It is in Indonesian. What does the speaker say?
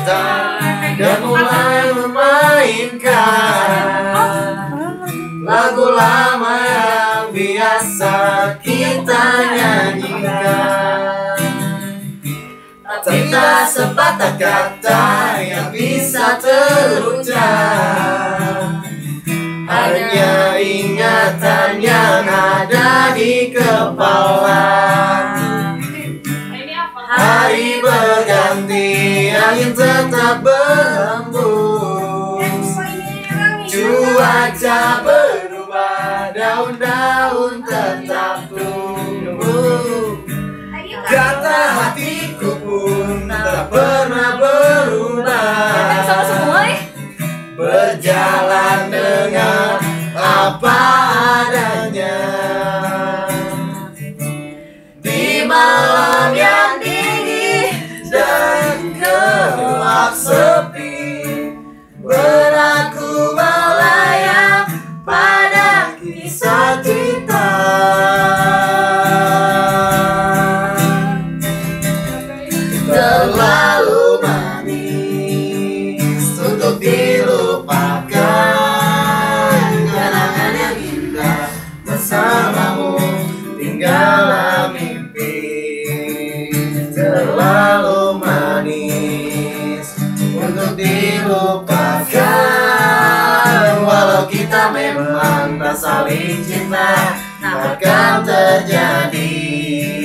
gitar dan mulai memainkan lagu lama yang biasa kita nyanyikan. Tapi tak sepatah kata yang bisa terucap, hanya ingatan yang ada di kepala. Hari berganti, angin tetap berhembus, cuaca berubah, daun-daun tetap tumbuh. Kata hatiku pun tak pernah berubah, berjalan dengan apa adanya. Di malam yang dingin dan gelap sepi, beraku melayang pada kisah kita. Terlalu manis untuk dilupakan, kenangan yang indah bersamamu tinggallah mimpi. Terlalu manis untuk dilupakan, walau kita memang tak saling cinta, takkan terjadi.